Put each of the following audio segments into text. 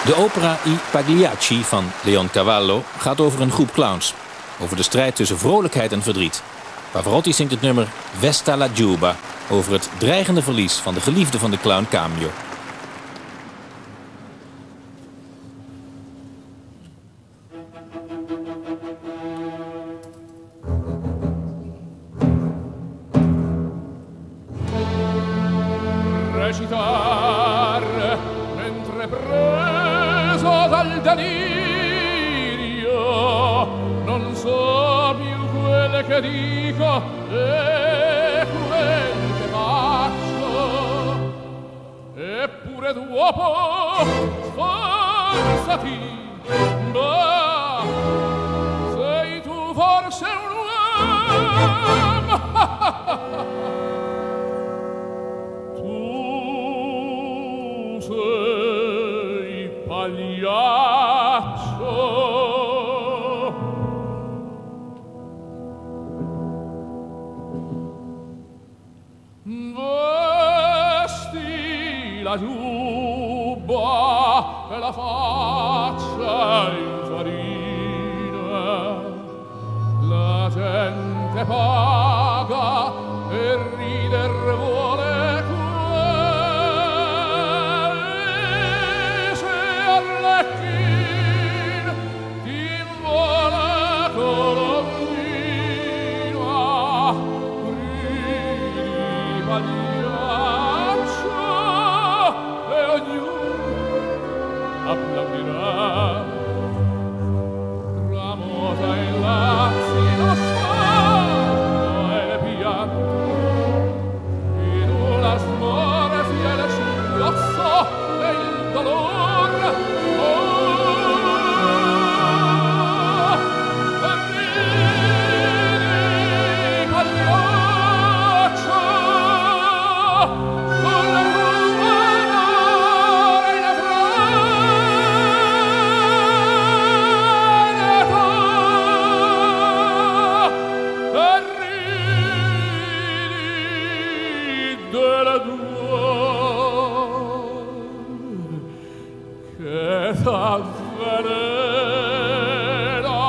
De opera I Pagliacci van Leoncavallo gaat over een groep clowns. Over de strijd tussen vrolijkheid en verdriet. Pavarotti zingt het nummer Vesta la Giuba over het dreigende verlies van de geliefde van de clown Camio. Recitare mentre preso dal delirio non so più quelle che dico e quelle che faccio, eppure dopo sforzati, ma sei tu forse un uomo. Sei pagliaccio, vesti la giubba e la faccia in farina, la gente paga e rider vuole. Applaudirà, tramuta il lazzino sguardo e le pianto, in una smorfia il singhiozzo e il dolor. Ridi, pagliaccio, con la che t'avvelena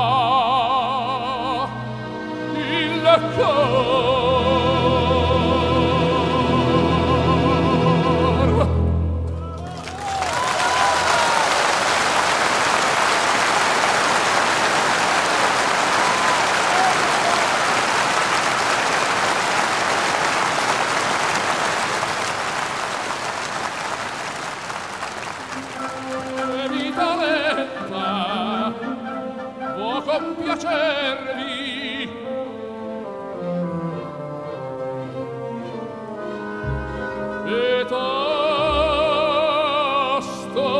il cor. Può compiacervi e tosto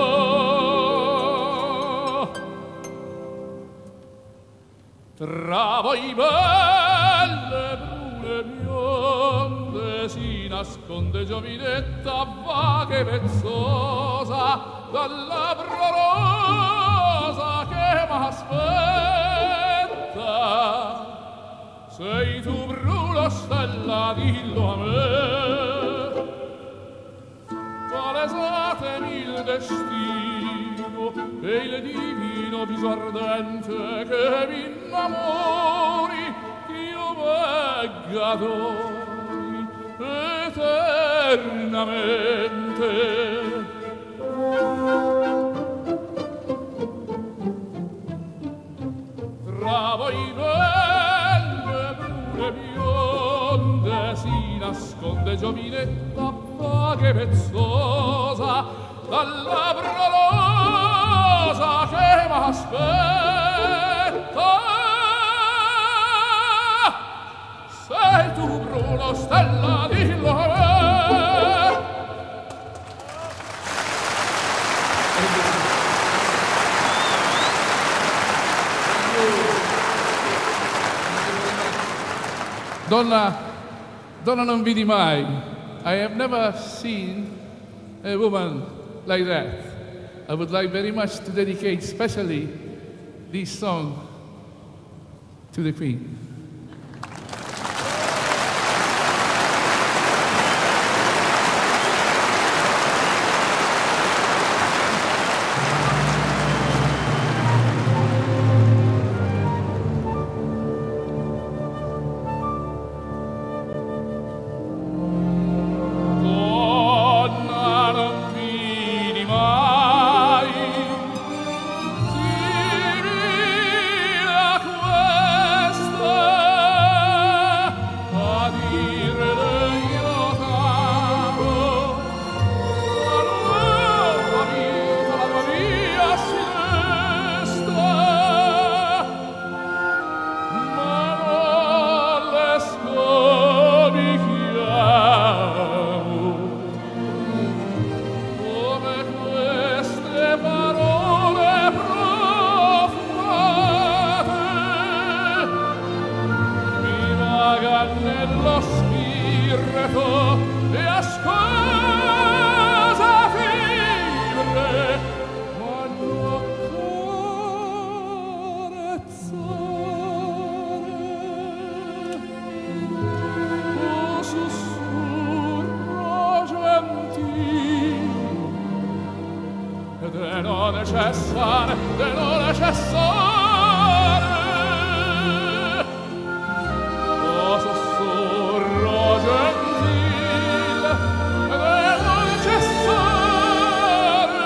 tra voi belle brune bionde si nasconde giovinetta vaga e vezzosa dal labbro rosa che m'aspetta. Sei tu Bruno Stella, dillo a me, palesatemi il destino e il divino viso ardente che mi innamori, io vegga d'ori eternamente. Tra voi belle brune bionde si nasconde giovinetta vaga e vezzosa dal labbro rosa che m'aspetta. Sei tu Bruno Stella, dillo a me. Donna non vidi mai. I have never seen a woman like that. I would like very much to dedicate specially this song to the Queen. nello spirito e ascosa fibre voglio carezzare o sussurro gentil de non cessare sussurro gentil de non cessare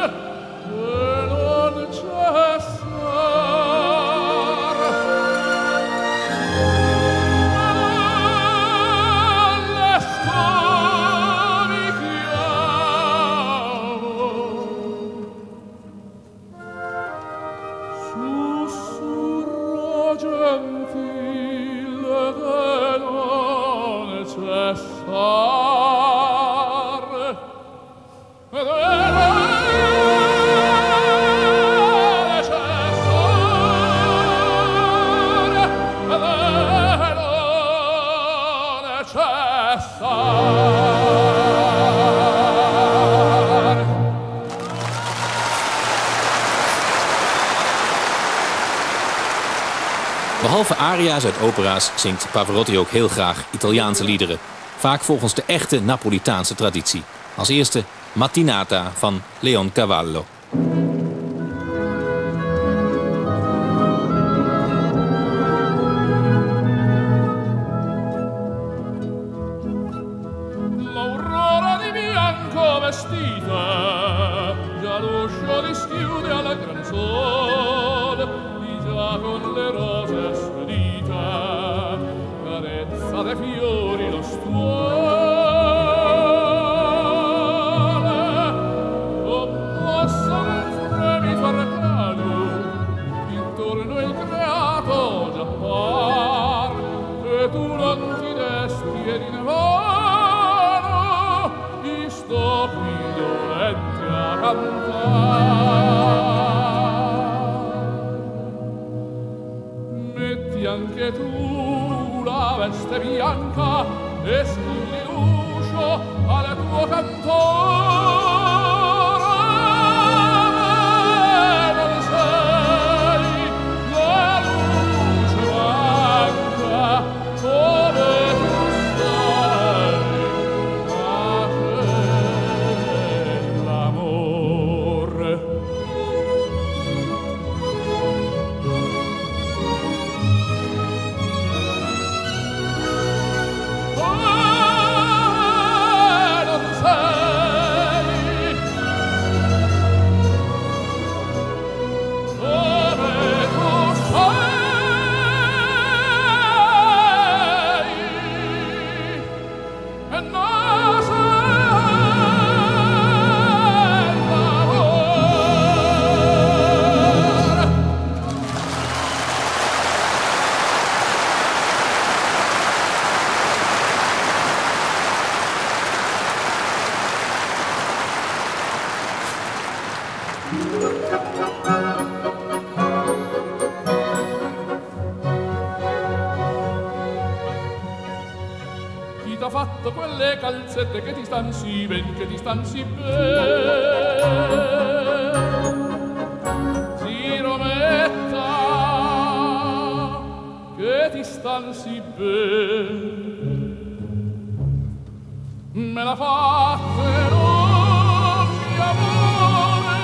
all'esto mi chiamo sussurro gentil de non cessare de non cessare. Behalve aria's uit opera's zingt Pavarotti ook heel graag Italiaanse liederen. Vaak volgens de echte Napolitaanse traditie. Als eerste Mattinata van Leoncavallo. L'aurora di bianco vestita, già l'uscio dischiude alla gran sole, di già con le rose spedita, carezza dei fiori lo stuole, commossa nel fremito arcadio, intorno il creato già par, e tu non ti desti ed in vano sto qui dolente a cantare. Metti anche tu la veste bianca e scrivi l'uscio al tuo cantore. Non sei la luce manca come tu sei, ma l'amore. Non sei come tu sei, e non sei l'amore. Chi t'ha fatto quelle calzette che ti stan sì ben, che ti stan sì ben? Girometta, che ti stan sì ben? Me la fattero, mio amore,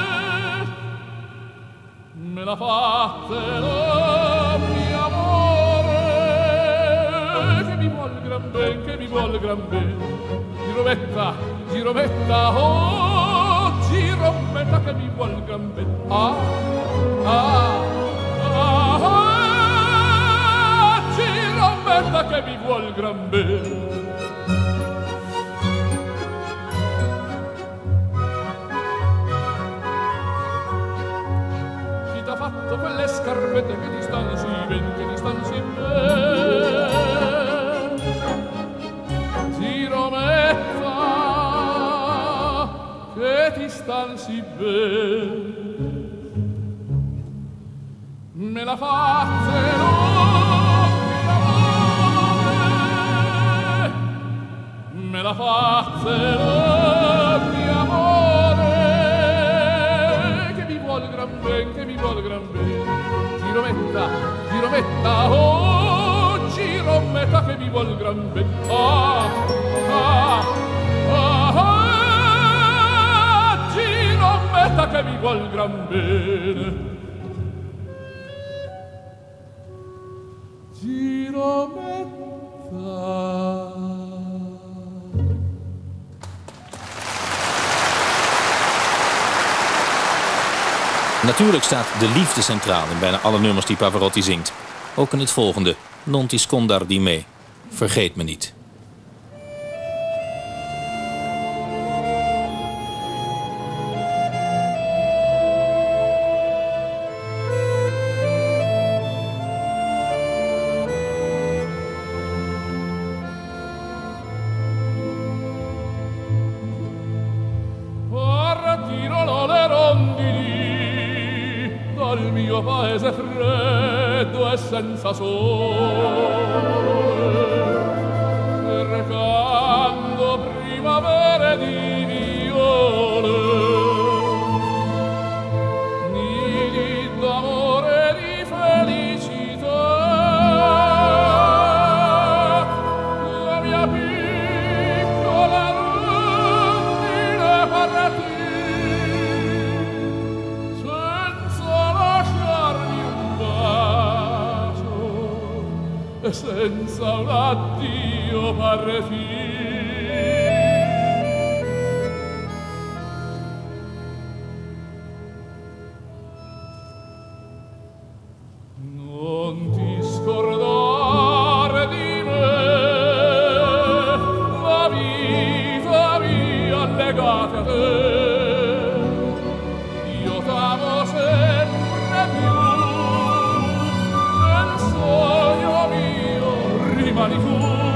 me la fattero, mio amore, che mi vuol gran ben, che mi vuol gran ben. Girometta, girometta, oh, girometta, che mi vuol gran ben. Ah, ah, ah, ah, girometta, che mi vuol gran ben. Chi t'ha fatto quelle scarpette che ti stanno sì ben, che ti stanno sì ben? Girometta, che ti stanno sì ben. Me la fattero, mio amore, fazzerò mio amore, che mi vuole gran ben, che mi vuole gran ben. Girometta, oh, girometta che mi vuole gran ben. Ah, ah, ah, ah, girometta che mi vuole gran bene. Natuurlijk staat de liefde centraal in bijna alle nummers die Pavarotti zingt. Ook in het volgende, Non ti scondar di me, vergeet me niet. Dal mio paese freddo e senza sole, recando primavere di viole, nidi d'amore e di felicità. La mia piccola rondine parati senza un addio partire. Non ti scordare di me, la vita mia legata a te. Io t'amo sempre più, nel sogno mio rimani tu.